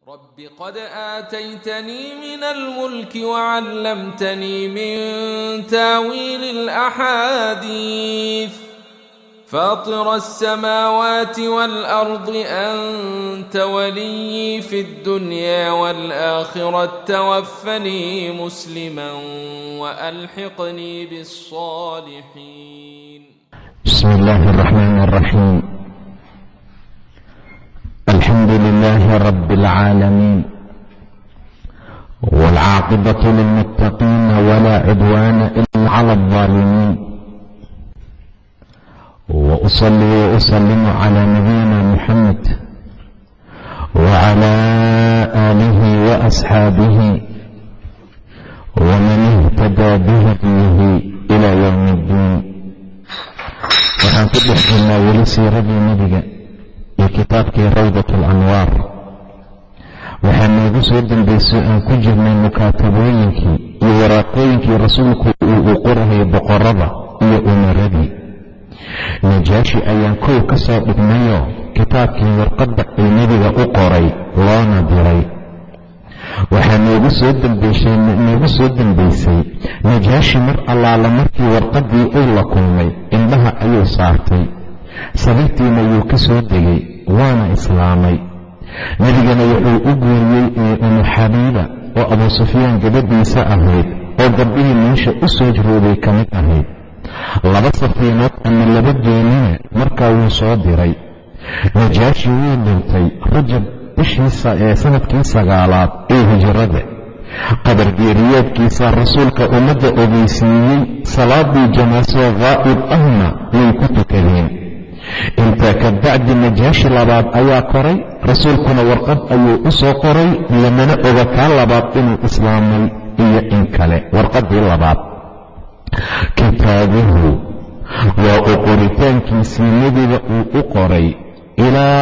رب قد آتيتني من الملك وعلمتني من تاويل الأحاديث فاطر السماوات والأرض أنت ولي في الدنيا والآخرة توفني مسلما وألحقني بالصالحين. بسم الله الرحمن الرحيم. الحمد لله رب العالمين والعاقبة للمتقين ولا عدوان إلا على الظالمين، وأصلي وأسلم على نبينا محمد وعلى آله وأصحابه ومن اهتدى بهديه إلى يوم الدين. waxaan ku dhex jirnaa weli siiradii nebiga iyo kitaabkii rawdat alanwaar. waxaa noogu soo dambaysay aan ku jirnay mukaatabooyinkii iyo waraaqooyinkii rasuulku uu qorahayay boqorada iyo umaradii. najaashi ayaan kow ka soo dhignayoo kitaabkii warqadda uu nebiga u qoray loona diray. waxaa noogu soo dambaysay najaashi mar allaala markii warqaddii uu la kulmay indhaha ayuu saartay, sababtiina wuu ka soo degay waana islaamay. nebigana wuxuu u guuriyey umu xabiiba oo abuu sufyaan gabadhiisa ahayd oo gabdhihii meesha u soo jirooday ka mid ahayd. laba safiinood ama laba doonina markaa wuu soo diray. najaashi wuu dhintay rajab bishiisa ee sanadkii 9aad ee hijrada. qabargeeriyaadkiisa rasuulka ummadda ogeysiiyey, salaadii janaasoo qaa'ib ahna way ku tukadeen. intaa ka bacdi najaashi labaad ayaa koray, rasuulkuna warqad ayuu u soo qoray, lamana oga kaa labaad inuu islaamay iyo in kale. warqaddii labaad kitaabuhu waa u qoritaankiisii nebiga uu u qoray ilaa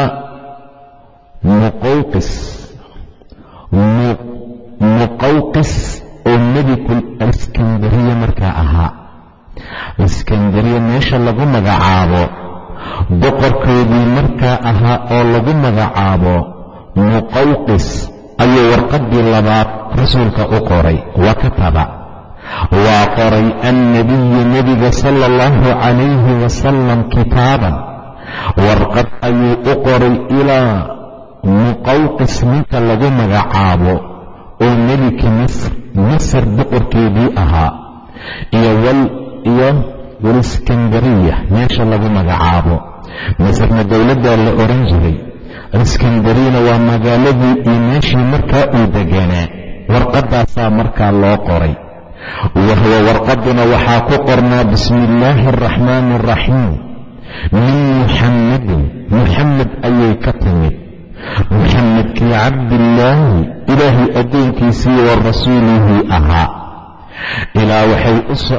muqawqis oo melikul iskandariya markaa ahaa. iskandariya meesha lagu magacaabo boqorkoodii markaa ahaa oo lagu magacaabo muqawqis ayuu warqaddii labaad rasuulka u qoray. wa kataba waa qoray annabiyu nebiga sala allahu calayhi wasalam kitaaban warqad ayuu u qoray ilaa muqawqis ninka lagu magacaabo oo meliki masr boqorkeedii ahaa iyo waliskandariya meesha lagu magacaabo. masrna dowladdaa la oran jiray, iskandariyana waa magaaladii iyo meeshii markaa uu deganaa. warqaddaasaa markaa loo qoray. wahuwa warqadduna waxaa ku qornaa bismi illaahi araxmaani araxiim min muxammadin, muxamed ayay ka timid. muxamedkii cabdillaahi ilaahay addoonkiisii wa rasuulihii ahaa. ilaa waxay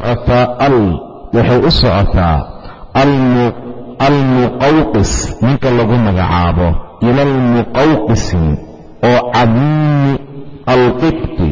u socotaa almuqawqis ninka lagu magacaabo, ila almuqawqisi oo cadiimi alqibti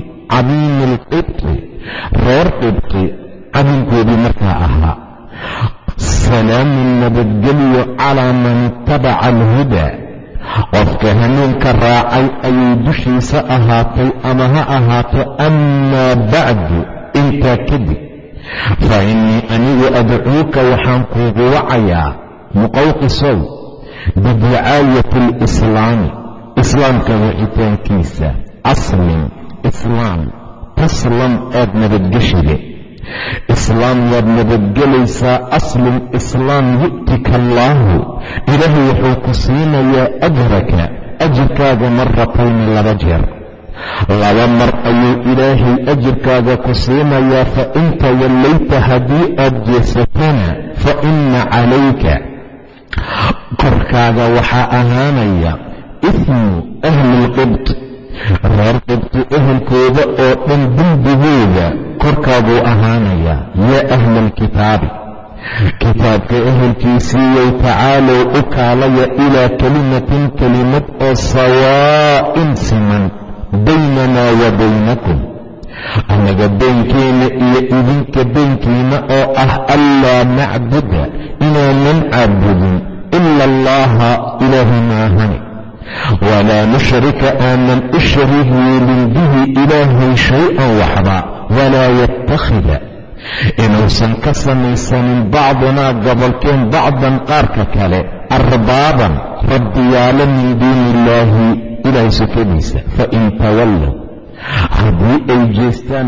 reer qibti cadiimkoodii markaa ahaa. salaamun nabadgelyo calaa man itabaca alhudaa, qofka hanuunka raacay ayay dushiisa ahaatay ama ha ahaato. amaa bacdu intaa kadib fa innii anigu adcuuka waxaan kuugu wacayaa muqawqisow bidicaayati alislaami, islaamka wicitaankiisa. aslim islaam taslam aad nabadgeshide, islaam waad nabadgelaysaa. aslim islaam yu'tika allaahu, ilaahay wuxuu ku siinayaa ajraka ajirkaaga maratayni 2 jeer. 2 mar ayuu ilaahay ajirkaaga ku siinayaa. fa in tawallayta haddii aad jeesatana fa inna calayka korkaaga waxaa ahaanaya ismu ahli lqibt, reer qibti ehelkooda oo dhan dembigooda korkaaguu ahaanayaa. yaa ahla alkitaabi, kitaabka ehelkiisiiyow tacaalow u kaalaya ilaa kelimatin kelimad oo sawaa'in siman baynanaa wa baynakum, annaga beynkeenna iyo idinka beynkiina oo ah anlaa nacbuda inaanan caabudin ila allaha ilaahi maahane walaa nushrika aanan u shariik yeelin bihi ilaahay shay-an waxba, walaa yattakhida inuusan ka samaysanin bacdunaa gobolkeen bacdan qaarka kale arbaaban rabbiyaalo min duuni illaahi ilaahay sokadiisa. fain tawallow haddii ay jeestaan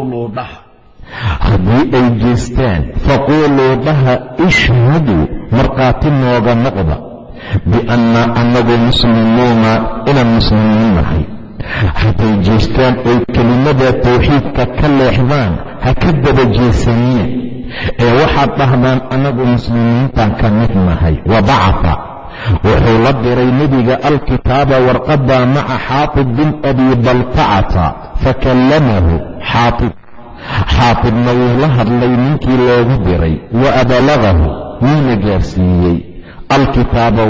faquuluu dhaha ishhaduu markhaati nooga noqda biannaa annagu muslimuuna inaan muslimiin nahay. hadday jeestaan oy kelimada tawxiidka ka leexdaan ha ka daba jeesanina ee waxaad dhahdaan annagu muslimiintaan ka mid nahay. wabacata wuxuu la diray nebiga alkitaaba warqadda maca xaatib bin abi baltacata fakallamahu xaatibna wuu la hadlay ninkii loogu diray wa abalagahu wuuna gaarsiiyey alkitaaba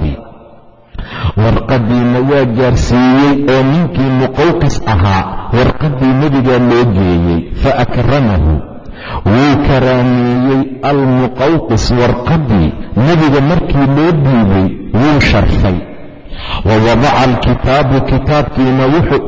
warqadiina waa gaarsiiyey oo ninkii muqawqis ahaa warqaddii nebigaa loo geeyey. faakramahu wuu karaameeyey almuqawqis warqaddii nebiga markii loo dhiibay wuu sharfay. wawadaca alkitaabu kitaabkiina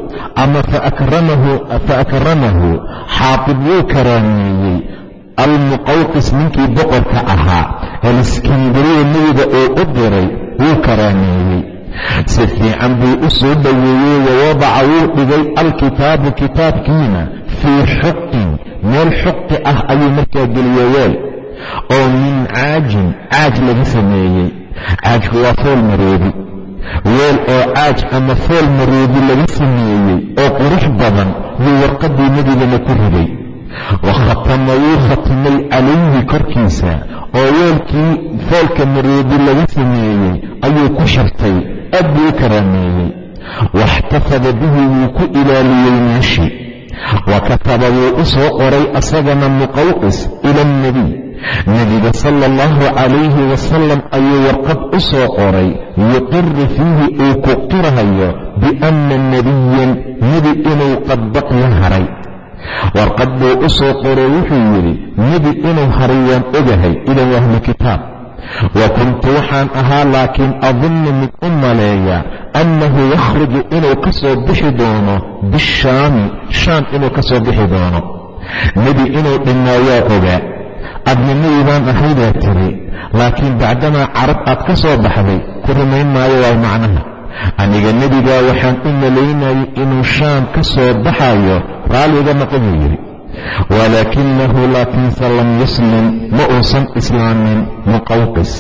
faakramahu xaatib wuu karaameeyey almuqawqis ninkii boqorka ahaa aliskandariya nebiga uu u diray wuu karaameeyey. si fiican buu u soo dhoweeyey. wawadaca wuu dhigay alkitaabu kitaabkiina fii xuqin meel xuqi ah ayuu markaa geliyey weel oo min caaj laga sameeyey. caajku waa fool maroodi, weel oo caaj ama fool maroodi laga sameeyey oo qurux badan yuu warqaddii nebigana ku riday. wakhatama wuu khatimay calayhi korkiisa oo weelkii foolka maroodi laga sameeyey ayuu ku shirtay, aad buu u karaameeyey. waxtafada bihi wuu ku ilaaliyey meeshii. wakataba wuu u soo qoray asagana muqawqis ila alnebiy nebiga sala allahu calayhi wasalam ayuu warqad u soo qoray yuqiru fiihi uu ku qirahayo bianna nebiyan nebi inuu qad baqiya haray. warqad buu u soo qoray wuxuu yidhi nebi inuu haray waan ogahay idan waa ahlu kitaab. wa kuntu waxaan ahaa laakiin adunnu mid u maleeya annahu yakhruju inuu ka soo bixi doono bishaami shaam inuu ka soo bixi doono. nebi inuu dhimaa waa ogaa, adna nebi baan ahay baa tiri, laakiin bacdamaa carab aad ka soo baxday ku rumayn maayo waay macnaha. aniga nebigaa waxaan u malaynayay inuu shaam ka soo baxayo, raalliga noqo buu yidhi. walaakinahu laakiinse lam yuslim ma uusan islaamin muqawqis.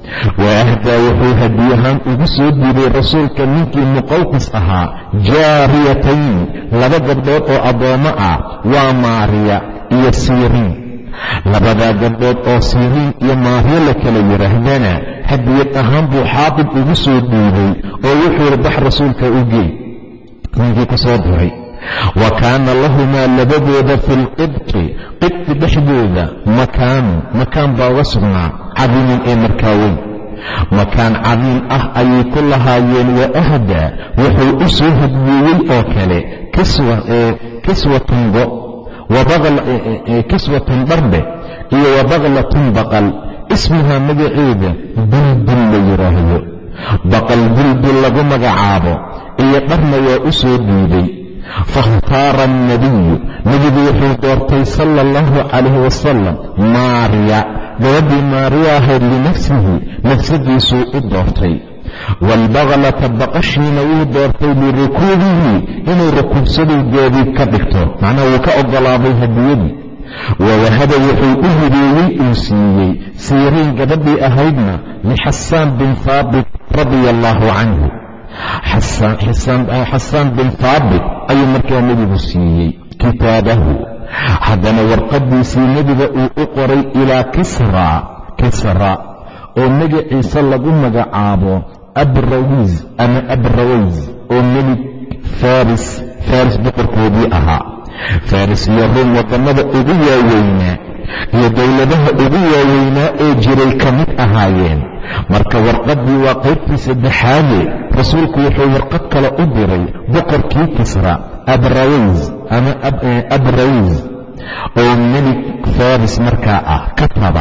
waahdaa wuxuu hadiyahaan ugu soo diiday rasuulka ninkii muqawqis ahaa jaariyatayn laba gabdhood oo addoommo ah, waa maariya iyo siiriin. labadaa gabdhood oo siiriin iyo maariya la kala yidhaahdana hadiyad ahaan buu xaatib ugu soo dhiibay oo wuxuu yidhi bax rasuulka u geey ninkii ku soo diray. wa kaana lahumaa labadooda fi lqibti dhexdooda makaan baa uga sugnaa cadiimin ee markaa weyn. makaan cadiim ah ayay ku lahaayeen. wa ahdaa wuxuu u soo hadyeeyey oo kale kiswatun dhardhe iyo wabaqlatun baqal ismuhaa magaceeda buldul la yidhaahdo. baqal buldul lagu magacaabo iyo dharna waa u soo dhiibay. fakhtaara annabiyu nebigu wuxuu doortay sala allahu calayhi wasalam maariya gabadhii maariya ahayd linafsihi nafsadiisuu u doortay. waalbaglata baqashiina wuu doortay lirukuubihi inuu rukuubsaduu gaadiid ka dhigto, macnaha wuu ka oggolaaday hadiyadii. wawahaba wuxuu u hibeeyey uu siiyey siiriin gabadhii ahaydna lixasaan bin haabit radia allaahu canhu. xasaan bin haabit ayuu markaa nebigu siiyey kitaabahu. haddana warqaddiisii nebiga uu u qoray ilaa kisra oo magaciisa lagu magacaabo abrawiz ama abraways oo melig faris boqorkoodii ahaa. faris iyo ruum waddamada ugu waaweynaa iyo dowladaha ugu waaweynaa ee jiray ka mid ahaayeen. marka warqaddii waa qaybtii saddexaade rasuulku wuxuu warqad kale u diray boqorkii kisra abraways oo melig faris markaa ah. kataba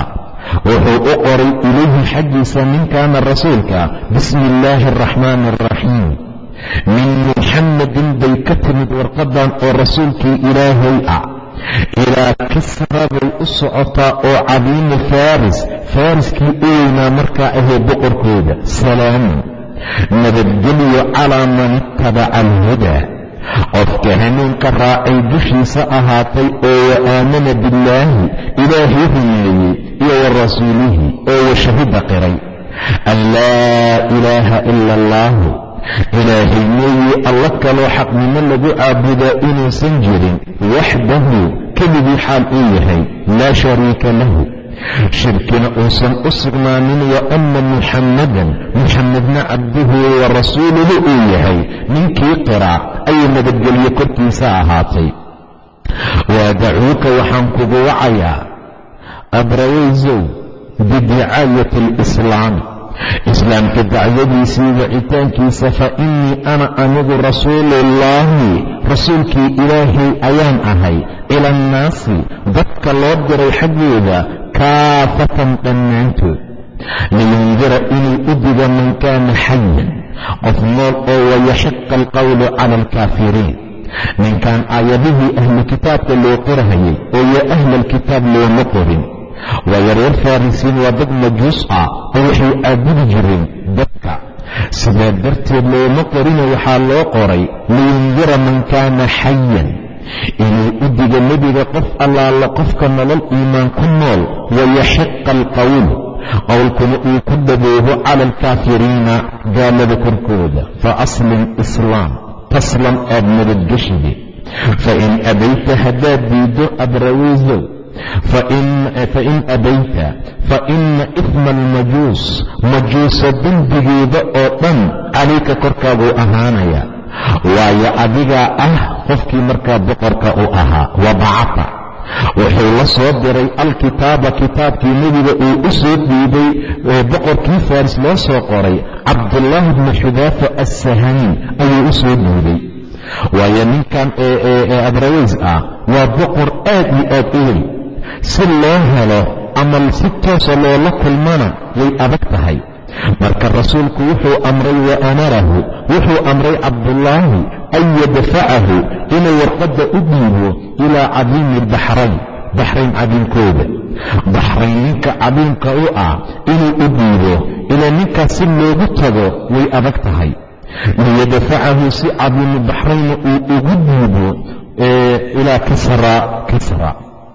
wuxuu u qoray ilayhi xaggiisa ninkaana rasuulka bismi illaahi araxmaani araxiim min muxammadin bay ka timid warqadan oo rasuulkii ilaahay ah ilaa kisra bay u socotaa oo cadiimu faariskii u weynaa markaa ahee boqorkooda salaamun nabadgelyo calaa man ittabaca alhudaa qofka hanuunka raacay dushiisa ahaatay oo wa aamana billaahi ilaahay rumeeyey iyo wa rasuulihi oo wa shahida qiray an laa ilaaha ila allaahu ilaahay mooyee alla kaloo xaqnimo lagu caabudaa inuusan jirin waxdahu keligii xaal uu yahay laa shariika lahu shirkina uusan u sugnaanin wa anna muxammadan muxammadna cabduhu wa rasuuluhu uu yahay ninkii qiraac ayay nabadgelyo korkiisa ahaatay waadacuuka waxaan kugu wacayaa abrawaysow bidicaayati alislaami islaamka dacwadiisii wacitaankiisa fa innii ana anigu rasuuluullaahi rasuulkii ilaahay ayaan ahay ila annaasi dadka loo diray xaggooda kaafatan dhammaantood liyundira inuu u digo man kaana xayan qof nool oo wayaxiqa alqowlu cala alkaafiriin ninkaan aayadihii ahlu kitaabka loo qorahayay oo yaa ahla alkitaab looma qorin waa yareer farrisiin waa dad majuus ah oo waxay caabudi jireen dadka sidaa darteed looma qorina waxaa loo qoray liyundira man kaana xayan inuu u digo nebiga qof allaala qofka nolol iimaan ku nool wayaxiqa alqowl qowlkuna uu ku dhaboobo cala alkaafiriina gaalada korkooda fa aslim islaam taslam aad nabadgeshide fain abayta haddaad diiddo abrawaysow fain abayta faina ifma almajuus majuusa dembigeeda oo dhan calayka korkaaguu ahaanaya waayo adigaa ah qofkii markaa boqorka u ahaa wabacata wuxuu la soo diray alkitaaba kitaabkii nebiga uu u soo dhiibay boqorkii faris loo soo qoray cabdullaahi bni xudaafa assahamiin ayuu u soo dhiibay waayo ninkan abraways ah waa boqor aad iyo aad u weyn si loo helo ama si toosa loola kulmana way adag tahay marka rasuulku wuxuu amray wa amarahu wuxuu amray cabdullaahi an yadfacahu inuu warqadda u dhiibo ilaa cadiimi baxrayn cadiimkooda baxrayn ninka cadiimka u ah inuu u dhiibo ilaa ninkaas si loogu tago way adag tahay liyadfacahu si cadiimi baxrayna uu ugu dhiibo ilaa kisra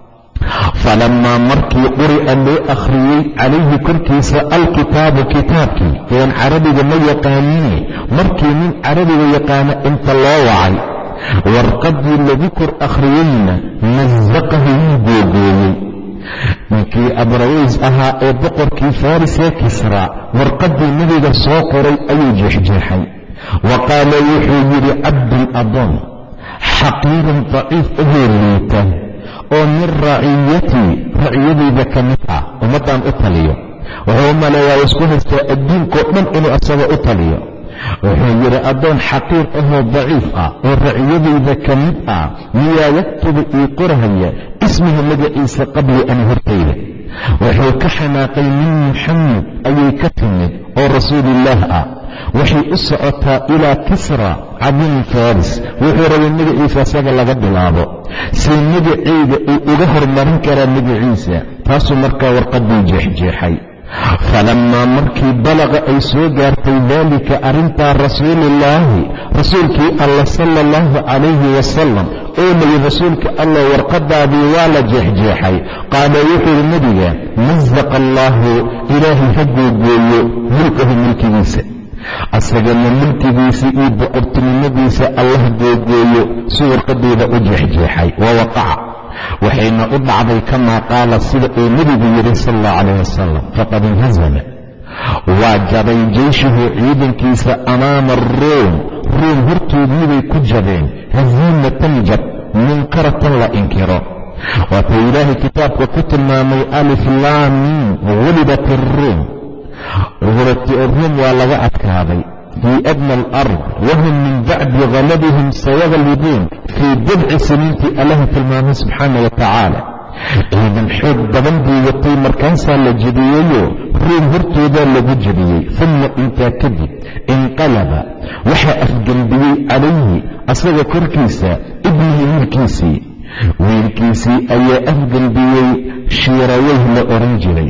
falamaa markii quri'a loo akhriyey calayhi korkiisa alkitaabu kitaabkii een carabiga ma yaqaanine markii nin carabiga yaqaana inta loo wacay warqaddii lagu kor akhriyeyna masaqahu wuu googooyey ninkii abraways ahaa ee boqorkii faris ee kisra warqaddii nebiga soo qoray ayuu jeexjeexay wa qaala wuxuu yidhi cabdun adoon xaqiirun daciif ahoo liita oo min raciyatii raciyadayda ka mid ah ummaddaan u taliyo wuxuu u maleeyaa isku haystaa adduunkao dhan inuu asaga u taliyo wuxuu yidhi addoon xaqiir ahoo daciif ah oo raciyadayda ka mid ah miyaa yaktubu ii qorhaya ismihi magaciisa qabli an hortayda wuxuu ka xanaaqay min muxamed ayay ka timid oo rasuulillaah ah waxay u socotaa ilaa kisra cadiimi faris wuxuu rabay magaciisa asaga laga bilaabo si magaceyda uu uga hormarin karaa magaciisa taasuu markaa warqaddii jeexjeexay falamaa markii balaqa ay soo gaartay daalika arrintaa rasuulullaahi rasuulkii alla sala allahu calayhi wasalam oo layi rasuulka alla warqadaadii waa la jeexjeexay qaala wuxuu yidhi nebiga masaqa allaahu ilaahay ha googooyo mulkahu mulkigiisa asagana mulkigiisa iyo boqortinimadiisa allah googooyo si warqadeyda u jeexjeexay wa waqaca waxayna u dhacday kamaa qaala sida uu nebigu yidhi sal allahu calayh wasalam faqad inhazama waa jabay jeyshuhu ciidankiisa amaama ruum hortoodiibay ku jabeen haziimatan jab munkaratan la inkiro waatuu ilaahay kitaabka ku tilmaamay alif laam miim gulibat iruum ruum waa laga adkaaday fii adna alard wahum min bacdi galabihim sayaglibuun fii bidci siniintii allaha tilmaamay subxaana wa tacaala ciidan xoog badan buu watay, markaasaa la jebiyeyo ruum hortoodaa lagu jebiyey. uma intaa kadib inqalaba waxaa afgembiyey calayhi asaga korkiisa ibnihi wiilkiisii ayaa afgembiyey shiiraweyh la oran jiray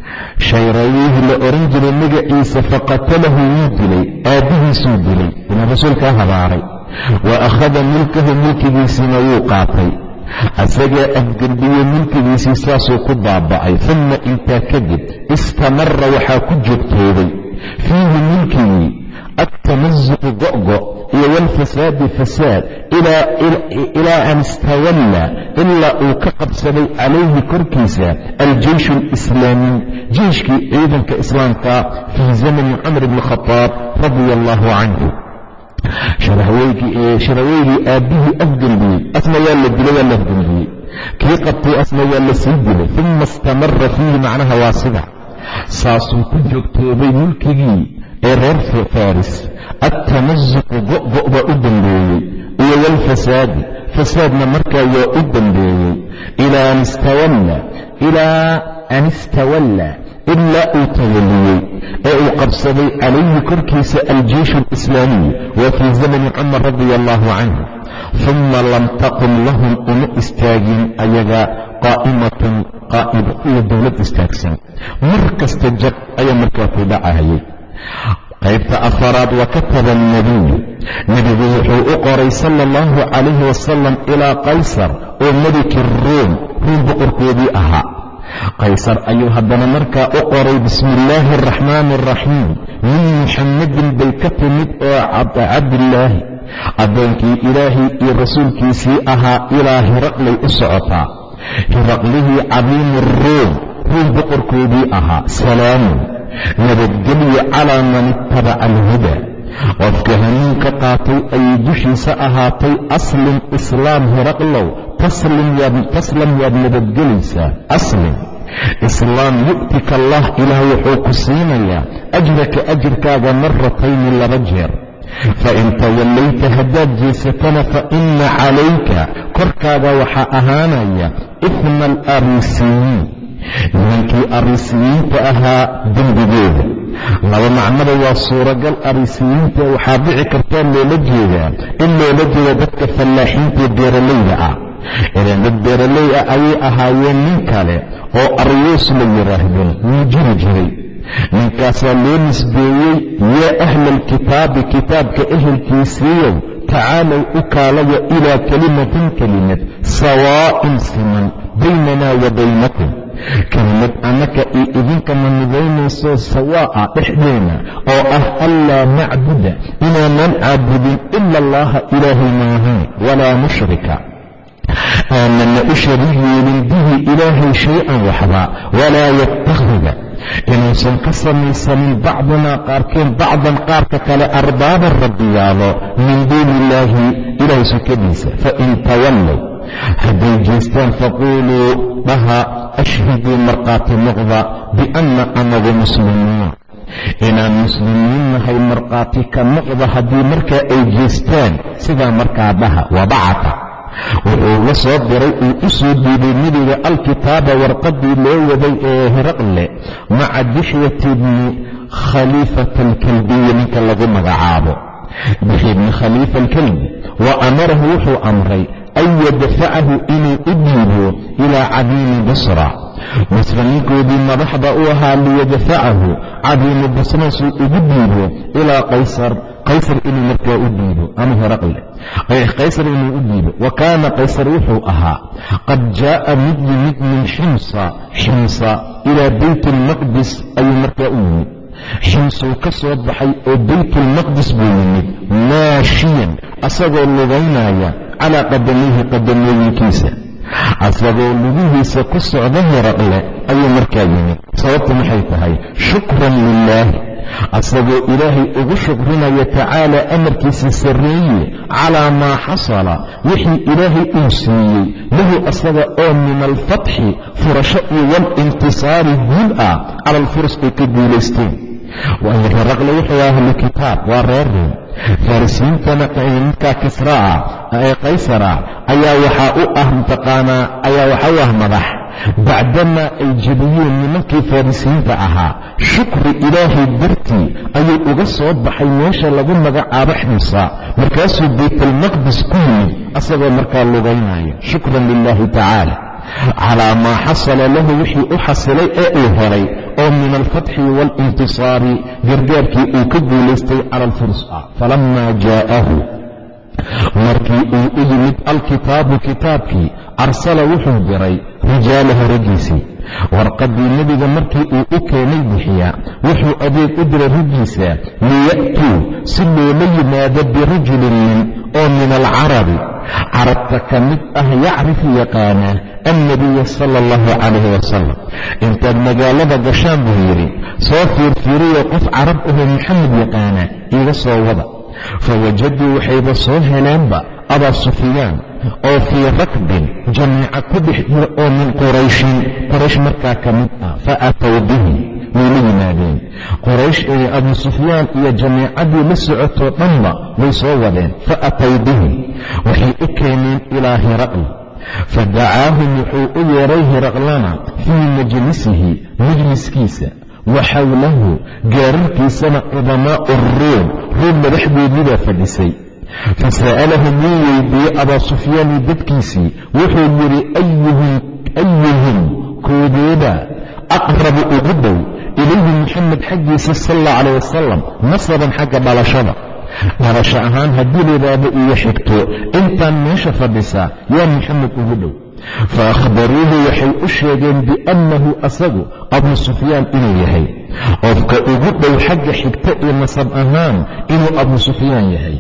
magaciisa. faqatalahu wuu dilay, aabbihiisuu dilay, inuu rasuulkaa habaaray. wa akhada mulkahu mulkigiisiina wuu qaatay, asagaa afgembiyey mulkigiisii saasuu ku baaba'ay. uma intaa kadib istamara waxaa ku joogtooday fiihi mulkigii altamasuqu go'go iyo walfasaadi fasaad ilaa an istawalla ilaa uu ka qabsaday calayhi korkiisa aljeyshu alislaamiy jeyshkii ciidanka islaamka fii zamani cumar bni khadaab radia allahu canhu. shiraweygii aabbihii afgembiyey asna waa la dilay, waa la afgembiyey. kii qabtay asna waa la sii dilay. uma istamara fiihi macnaha waa sida saasuu ku joogtoobay mulkigii ee reer faris altamasuqu go' baa u dambeeyey iyo walfasaadi fasaadna markaa waa u dambeeyey ilaa an istawalla ilaa uu tawaliyey ee uu qabsaday calayhi korkiisa aljeyshu alislaamiy waa fii zamani cumar radia allahu canhu. uma lam taqum lahum uma istaagin ayaga qaa'imatun qaa'ido iyo dowlad istaagsan, mar kasta jab ayaa markaa ku dhacayay. qaybta afaraad wakataba nabiyu nebigu wuxuu u qoray sala allahu calayhi wasalam ilaa qaysar oo meliki ruum boqorkoodii ahaa. qaysar ayuu haddana markaa u qoray bismi illaahi araxmaani araxiim min muxammadin bay ka timid oo cabdillaahi addoonkii ilaahay iyo rasuulkiisii ahaa ilaa hiraqlay u socotaa. hiraqlihii cadiimu ruum boqorkoodii ahaa. salaamun nabadgelyo calaa man ittabaca alhuda qofka hanuunka qaatay ayay dushiisa ahaatay. aslim islaam hiraqlow taslam yaad nabadgelaysaa. aslim islaam yu'tika allah ilaah wuxuu ku siinayaa ajraka ajirkaaga maratayni 2 jeer. fain tawallayta haddaad jeesatana fa ina calayka korkaaga waxaa ahaanaya ifma alariisiyiin nimankii arisiyiinta ahaa dembigooda. 2 macnaba waa suuragal. arisiyiinta waxaa dhici kartaa loola jeedaa in loola jeeda dadka fallaaxiinta beeralayda ah. ilaan dad beeraley ah ayay ahaayeen. nin kale oo aryuus la yidhaahdo wuu jiri jiray. ninkaasaa loo nisbeeyey yaa ahla alkitaabi kitaabka ehelkiisiiyow tacaalow u kaalaya ilaa kelimatin kelimad sawaa'in siman baynanaa wa baynakum kelimad annaka iyo idinkama midaynayso sawaa'a dhexdeena oo ah anlaa nacbuda inaanan caabudin ila allaha ilaahay maahan walaa nushrika aanana u shariig yeelin bihi ilaahay shay-an waxba walaa yattakhida inuusan ka samaysanin bacdunaa qaarkeen bacdan qaarka kale arbaaban rabbiyaalo min duuni illaahi ilaahay sukadiisa. fain tawallow hadday jeestaan faquuluu dhaha ashhiduu markhaati noqda bianna anagu muslimiin inaan muslimiin nahay markhaati ka noqda. haddii markaa ay jeestaan sidaa markaa dhaha. wabacata wuxuu la soo diray uu u soo dhiibay nebiga alkitaaba warqaddii loo waday ee hiraqle maca dixyati bni khaliifata alkalbiyi ninka lagu magacaabo dixya bni khaliifa alkalbi. wa amarahu wuxuu amray an yadfacahu inuu u dhiibo ilaa cadiimi basra basra ninkoodii madaxda u ahaa liyadfacahu cadiimi basra suu ugu dhiibo ilaa qaysar inuu markaa u dhiibo ama hiraqle qaysar inuu u dhiibo. wa kaana qaysar wuxuu ahaa qad jaa'a mid yimid min ximsa ilaa bayt almaqdis ayuu markaa u yimid. ximsuu ka soo baxay oo baytulmaqdis buu yimid maashiyan asagoo lugaynaya calaa qadamayhi qadamooyinkiisa asagoo lugihiisa ku socda hiraqle ayuu markaa yimid. sababta maxay tahay? shukran lilaahi asagoo ilaahay ugu shukrinaya tacaala amarkiisa sarreeye calaa maa xasala wixii ilaahay uu siiyey lahu asaga oo min alfatxi furasho iyo walintisaari guul ah cala alfurus ay ka guulaysteen. waayo hiraqle wuxuu ahlu kitaab waa reer ruum. farisiintana ninkaa kisraa ee qaysara ayaa waxaa u ah madax. bacdamaa ay jebiyeen nimankii farisiinta ahaa shukri ilaahay dartii ayuu uga soo baxay meesha lagu magacaabo ximsa markaasuu baytalmaqdis ku yimid asagoo markaa lugaynaya shukran lilaahi tacaala calaa maa xasala lahu wixii u xasilay ee uu helay oo min alfatxi waalintisaari gargaarkii uu ka guulaystay cala alfurs ah falamaa jaa'ahu markii uu u yimid alkitaabu kitaabkii arsala wuxuu diray rijaalahu raggiisii warqaddii nebiga markii uu u keenay bixiya wuxuu adeeg u diray raggiisa liya'tuu si loola yimaado birajulin nin oo min alcarabi carabta ka mid ah yacrifu yaqaana annabiya sala allahu calayhi wasalam intaad magaalada gashaan buu yidhi soo fiirfiiriyo qof carab ahoo maxamed yaqaana iiga soo wada fawajaduu waxayba soo heleenba abaa sufyaan oo fii rakbin jamiica ku dhex jira oo min quraysh markaa ka mid ah fa aatow bihi way la yimaadeen quraysh ee abuu sufyaan iyo jamiicadii la socotoo dhanba way soo wadeen fa aatow bihi waxay u keeneen ilaa hiraql fadacaahum wuxuu u yeeray hiraqlana fii majlisihi majliskiisa wa xawlahu gaararkiisana cudamaa'u ruum madaxdoodiibaa fadhisay fasa'alahum wuu weydiiyey abaa sufyaani dadkiisii wuxuu yidhi ayuhum koodeeda aqrabu ugu dhow ilayhi maxamed xaggiisa sal allahu calayh wasalam nasaban xagga dhalasho ahaan haddii layidhaahdo iyo xigto intaan meesha fadhisaa yaa maxamed ugu dhow fa akhbaruuhu waxay u sheegeen biannahu asagu abuu sufyaan inuu yahay qofka ugu dhow xagga xigta iyo nasab ahaan inuu abuu sufyaan yahay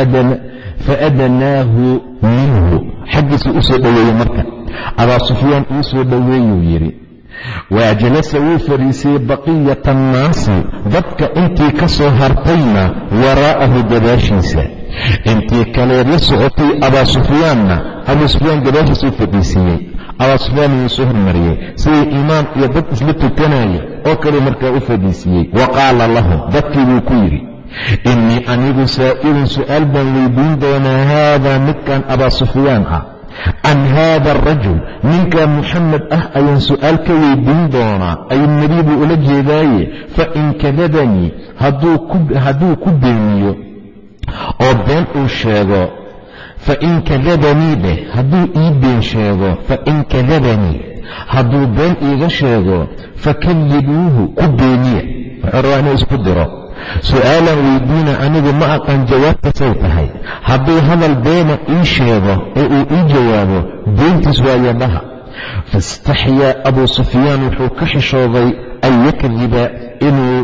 fa adanaahu minhu xaggiisa u soo dhoweeyey marka abaa sufyaan uu soo dhoweeyuu yidhi waa jalasa wuu fadhiisiyey baqiyata annaasi dadka intii ka soo hartayna waraa'ahu gadaashiisa intii kaleed la socotay abaa sufyaanna abuu sufyaan gadaashiisa u fadhiisiiyey abaa sufyaan wuu soo hormariyey sidii imaam iyo dad isla tukanaya oo kale markaa u fadhiisiiyey wa qaala lahum dadkii buu ku yidhi innii anigu saa'ilun su'aal baan weydiin doonaa haadaa midkan abaa sufyaan ah can haada arajul ninkaa muxamed ah ayaan su'aal ka weydiin doonaa ayuu nebi buu ula jeedaaye fa in kadabanii hadduu ku beeniyo oo been uu sheego fain kadabanii dheh hadduu ii been sheego fain kadabanii hadduu been iiga sheego fakadibuuhu ku beeniya wuxuu rabaa inuu isku diro su'aalan weydiina anigu ma aqaan jawaabtasay tahay hadduu hadal beena ii sheego ee uu ii jawaabo beentiis waa yadhaha faistaxyaa abuu sufyaan wuxuu ka xishooday an yakdiba inuu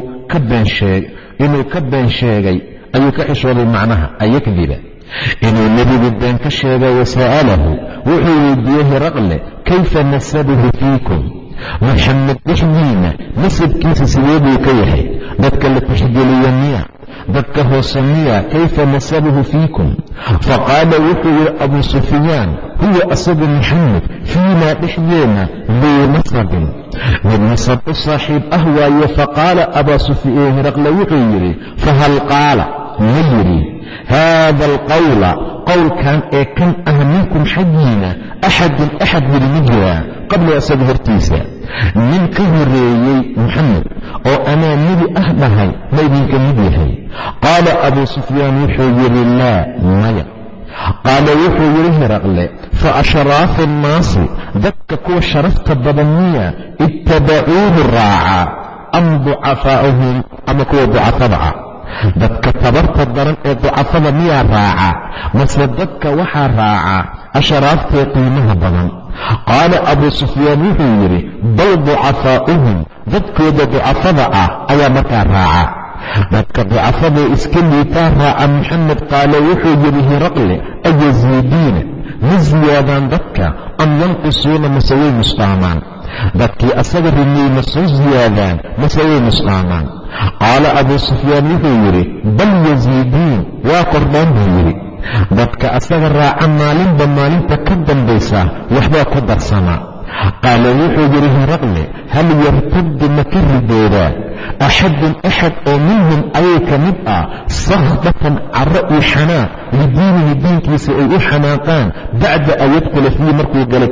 ka been sheegay ayuu ka xishooday macnaha an yakdiba inuu nebigu been ka sheegay wasa'alahu wuxuu weydiiyey hiraqle kayfa nasabuhu fiikum maxamed dhexdiina nasabkiisa sidee buu ka yahay dadka la tixgeliya miya dadka hoose miya kayfa nasabuhu fiikum faqaala wuxuu yidhi abuu sufyaan huwa asagu maxamed fiinaa dhexdeenna duu nasabin mid nasab u saaxiib ah waaye faqaala hiraqle wuxuu yidhi fahal qaala ma yidhi haada alqawla qowlkan ee kan ah minkum xaggiina axadun axad weli ma jiraa qabla asaga hortiisa nin ka horeeyey maxamed oo anaa nebi ah dhahay ma idinka mid yahay qaala abuu sufyaan wuxuu yidhi laa maya qaala wuxuu yidhi hiraqle fa ashraafu annaasi dadka kuwa sharafta badan miya ittabacuuhu raacaa am ducafaa'uhum ama kuwa ducafada ah dadka tabarta daran ee ducafada miyaa raaca mase dadka waxaa raaca ashraaftee qiimaha badan qaala abuu sufyaan wuxuu yidhi bal ducafaa'uhum dadkooda ducafada ah ayaa markaa raaca dadka ducafadae iska liitaa raaca maxamed qaala wuxuu yidhi hiraqle ayaziidiina ma ziyaadaan dadka am yanqusuuna mase way nusqaamaan dadkii asaga rumeeyey ma soo ziyaadaan mase way nusqaamaan qaala abuu sufyaan wuxuu yidhi bal yaziidiin waa kordhaan buu yidhi dadka asaga raaca maalinba maalinta ka dambaysa waxbaa ku darsamaa qaala wuxuu yidhi hiraqle hal yartaddu ma ka ridoodaa axadun axad oo minhum ayay ka mid ah sakhdatan caro iyo xanaaq lidiinihi diinkiisa ay u xanaaqaan bacda an yadkhula fiihi markuu gala kadib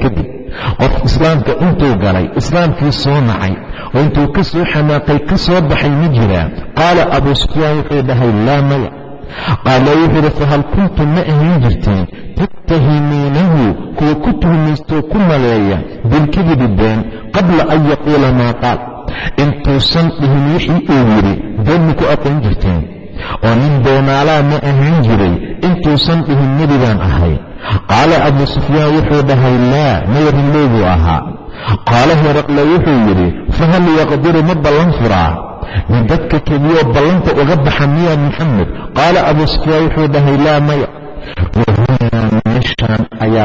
qof islaamka intuu galay islaamkii soo nacay oo intuu ka soo xanaaqay ka soo baxay ma jiraa? qaala abuu sufyaan wuxuu dhahay laa maya. qaala wuxuu yidhi fahal kuntum ma ahayn jirteen tattahimuunahu kuwa ku tuhmaystoo ku maleeya bilkadibi been qabla an yaquula maa qaal intuusan dhihin wixii uu yidhi been ma ku aqoon jirteen? oo nin beenaalaa ma ahaan jiray intuusan dhihin nebibaan ahay? qaala abuu sufyaan wuxuu dhahay laa maya rinleybuu ahaa. qaala hiraqle wuxuu yidhi fahal yaqdiru ma ballan furaa min dadka kediyoo ballanta uga baxa miya maxamed? qaala abuu sufyaan wuxuu dhahay laa maya. wahunaa meeshaan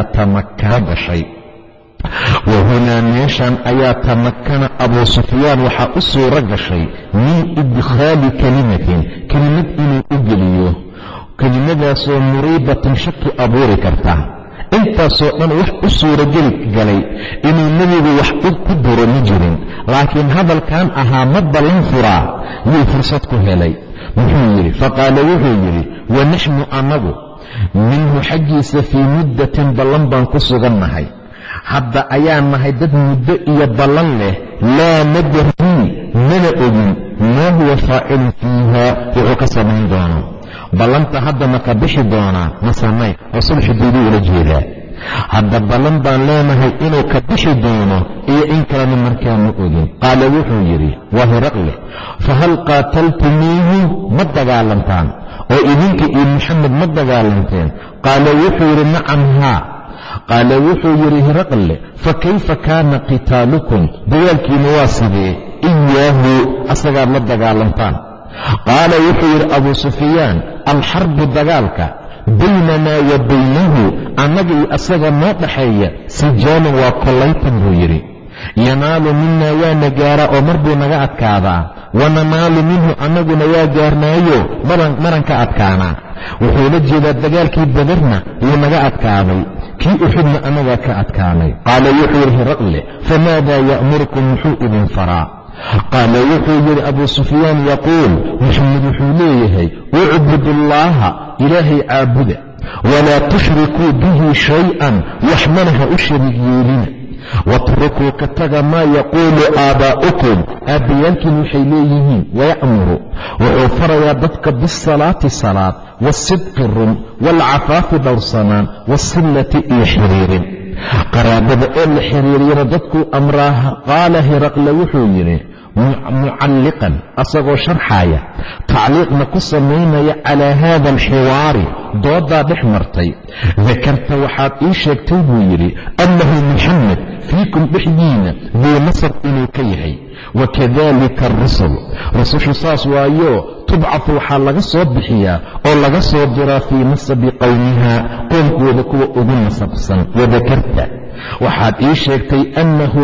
ayaa tamakana abuu sufyaan waxaa u suuro gashay min idkhaali kelimatin kelimad inuu u geliyo, kelimadaasoo muriibatin shaki abuuri karta. intaasoo dhan wax u suurogeli galay inuu nebigu wax ku duro ma jirin, laakiin hadalkan ahaa ma ballan furaa yuu fursad ku helay. muxuu yidhi? faqaala wuxuu yidhi wanaxnu annagu minhu xaggiisa fii muddatin ballan baan ku sugannahay. hadda ayaan nahay dad muddo iyo ballan leh. laa nadrii mana ogin maa huwa faacilun fiiha wuxuu ka samayn doono. ballanta hadda ma ka bixi doonaa ma samayn oo sulxuduuduu ula jeedaa. hadda ballan baan leenahay inuu ka bixi doono iyo in kalena markaa ma ogin. qaala wuxuu yidhi waa hiraqle fahal qaataltumuuhu ma dagaalantaan oo idinka iyo maxamed ma dagaalanteen? qaala wuxuu yidhi nacam haa. qaala wuxuu yidhi hiraqle fakayfa kaana qitaalukum dagaalkiina waa sidee iyaahu asagaad la dagaalantaan? qaala wuxuu yidhi abuu sufyaan alxarbu dagaalka baynanaa wa baynahu annaga iyo asaga noo dhaxeeya sijaalun waa kollaytan buu yidhi. yanaalu minaa waana gaaraa oo mar buu naga adkaadaa, wananaalu minhu annaguna waa gaarnaayo maran ka adkaanaa. wuxuu la jeedaa dagaalkii badarna wuu naga adkaaday, kii uxudna annagaa ka adkaanay. qaala wuxuu yidhi hiraqle famaadaa ya'murukum muxuu idin faraa? qaala wuxuu yidhi abuu sufyaan yaquul maxamed wuxuu leeyahay ucbudullaaha ilaahay caabuda walaa tushrikuu bihi shay-an waxmana ha u shariig yeelina, watrukuu ka taga maa yaquulu aabaa'ukum aabbayaalkiin waxay leeyihiin. waya'muru wuxuu farayaa dadka bisalaati salaad, waasidqi run, waalcafaafi dhowrsanaan, waasillati iyo xiriirin qaraabada oo la xiriiriyana dadkuu amraaha. qaala hiraqle wuxuu yidhi mucalliqan asagoo sharxaaya tacliiqna ku samaynaya calaa haada alxiwaari doodaa dhex martay. dakarta waxaad ii sheegtay buu yidhi annahu maxamed fiikum dhexdiina duu nasab inuu ka yahay, wakadalika arusul rusushu saas waayo tubcafu waxaa laga soo bixiyaa oo laga soo diraa fii nasabi qowmiha qoomkooda kuwa ugu nasabsan. wadakarta waxaad ii sheegtay annahu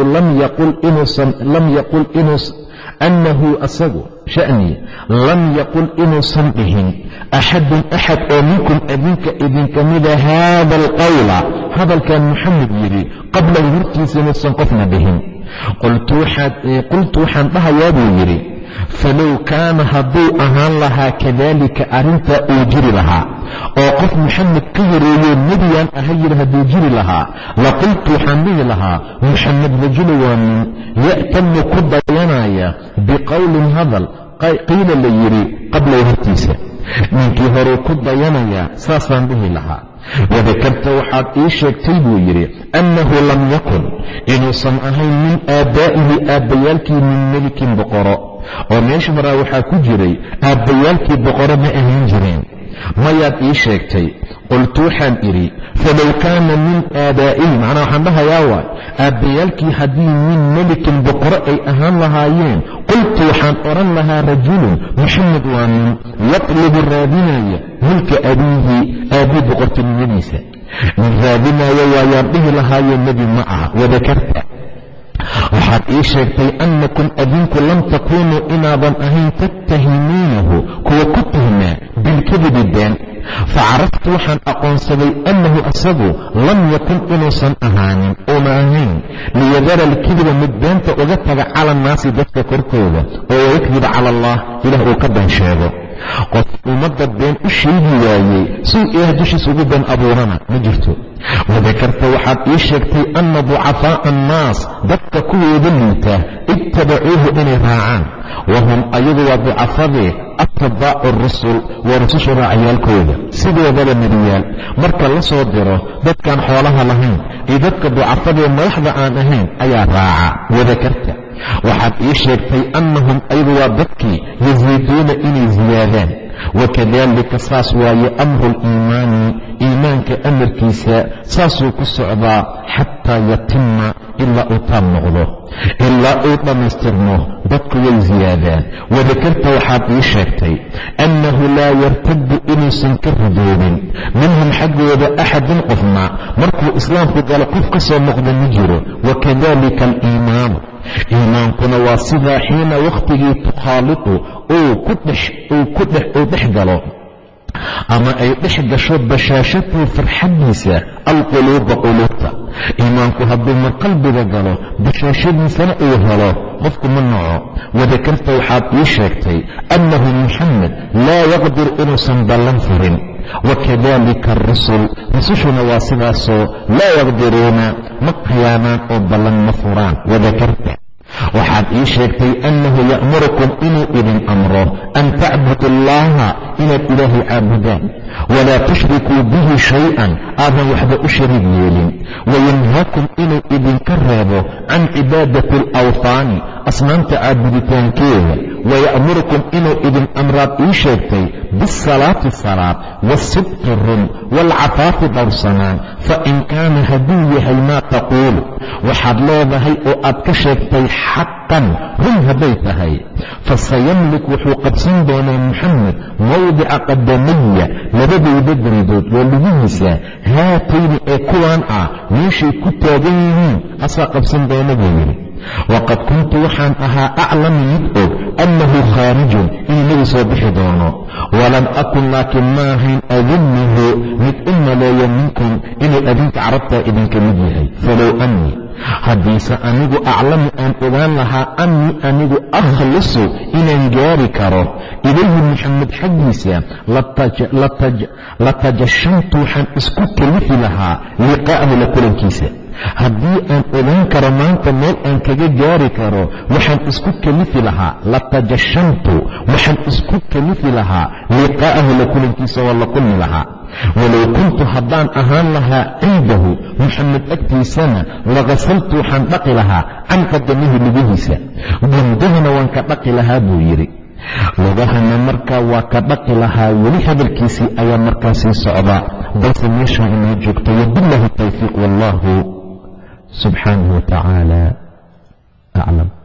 annahu asagu sha'ni lam yaqul inuusan dhihin axadun axad oo minkum adinka idinka mida haada alqawla hadalkan maxamed yidhi qablahu hortiisa inuusan qofna dhihin. qultu waxaan dhahayaa buu yidhi falow kaana hadduu ahaan lahaa kadaalika arrintaa uu jiri lahaa oo qof maxamed ka yareeyo nebiyaan aha yidhi hadduu jiri lahaa laqultu waxaan dhihi lahaa maxamed rajulu waa nin ya'tamu ku dayanaya biqowlin hadal qiila la yidhi qablahu hortiisa. ninkii horuu ku dayanayaa saasaan dhihi lahaa. wadakarta waxaad ii sheegtay buu yidhi annahu lam yakun inuusan ahayn min aabaa'ihi aabbayaalkii min melikin boqoro, oo meesha maraa waxaa ku jiray aabbayaalkii boqoro ma ahaan jireen. mayaad ii sheegtay. qultu waxaan idhi falow kaana min aabaa'ihi macnaa waxaan dhahayaa waa aabbayaalkii haddii min melikin boqoro ay ahaan lahaayeen qultu waxaan odhan lahaa rajulun maxamed waa nin yatlubu raadinaya mulka abiihi aabii boqortinimadiisa nin raadinaayo waayaan dhihi lahaayo nebi ma aha. wadakarta waxaad ii sheegtay annakum adinku lam takuunuu inaadan ahayn tattahimuunahu kuwa ku tuhmaa bilkadibi been. facaraftu waxaan aqoonsaday annahu asagu lam yakun inuusan ahaanin uuna ahayn liyadara alkadiba mid beenta uga taga cala annaasi dadka korkooda oo wayakdiba cala allah ilaah uu ka been sheego. qof ummadda been u sheegi waayey suu ilaah dushiisa ugu been abuurana ma jirto. wadakarta waxaad ii sheegtay ana ducafaa'a annaas dadka kuwooda liita ittabacuuhu inay raacaan wahum ayagu waa ducafadee atbaacu rusul waa rususha raacayaalkooda. sidoodaba nebiyaal marka la soo diro dadkaan xoolaha lahayn iyo dadka ducafadee madaxda aan ahayn ayaa raaca. wadakarta waxaad ii sheegtay annahum ayagu waa dadkii yasiiduuna inay ziyaadaan. wakadalika saas waaye amru liimaani iimaanka amarkiisa saasuu ku socdaa xataa yatima ilaa uu taam noqdo, ilaa uu dhammaystirmo dadku way ziyaadaan. wadakarta waxaad ii sheegtay annahu laa yartaddu inuusan ka ridoobin minhum xaggooda axadun qofna markuu islaamku galo qof ka soo noqda ma jiro. wakadalika aliimaanu iimaankuna waa sidaa xiina wakhtigii tukhaalitu uu dhex galo ama ay dhex gasho bashaashatuhu farxadiisa alquluuba quluubta. iimaanku hadduu mar qalbiga galo bashaashadiisana uu helo qofku ma naco. wadakarta waxaad ii sheegtay annahu muxamed laa yaqdir inuusan ballan furin. wakadalika arusul rusushuna waa sidaasoo laa yaqdiruuna ma khiyaanaan oo ballan ma furaan. wadakarta waxaad ii sheegtay annahu ya'murukum inuu idin amro an tacbudu allaha inaad ilaahay caabudaan walaa tushrikuu bihi shay-an aadan waxba u shariig yeelin. wayanhaakum inuu idinka reebo can cibaadati alawhaani asnaamta caabuditaankeeda. waya'murukum inuu idin amraad ii sheegtay bisalaati salaad wasidqi run waalcafaafi dhowrsanaan. fain kaana hadduu yahay maa taquulu waxaad leedahay oo aad ka sheegtay xaqan run hadday tahay fasayamlik wuxuu qabsan doonaa muxamed mawdica qadamaya labadayda daridood waa lugihiisa haatayni ee kuwaan ah meeshay ku taagan yihiin asaa qabsan doona buu yidhi. waqad kuntu waxaan ahaa aclamu mid og annahu khaarijun inuu nebi soo bixi doono. walam akun laakiin ma ahayn adunnuhu mid u maleeya minkum inuu adinka carabtaa idinka mid yahay. falow annii haddiise anigu aclamu aan ogaan lahaa annii anigu akhlisu inaan gaari karo ilayhi muxamed xaggiisa latajashamtu waxaan isku kelifi lahaa liqaa'ahu la kulankiisa. haddii aan ogaan karo maanta meel aan kaga gaari karo waxaan isku kelifi lahaa latajashamtu waxaan isku kelifi lahaa liqaa'ahu la kulankiisa waa la kulmi lahaa. walow kuntu haddaan ahaan lahaa cindahu muxamed agtiisana lagasaltu waxaan dhaqi lahaa can qadamihi lugihiisa. gundahana waan ka dhaqi lahaa buu yidhi. lugahana markaa waa ka dhaqi lahaa. weli hadalkiisii ayaa markaa sii socdaa balse meeshaa inoo joogto. wabillahi tawfiiq wallahu subxaanahu watacaala aclam.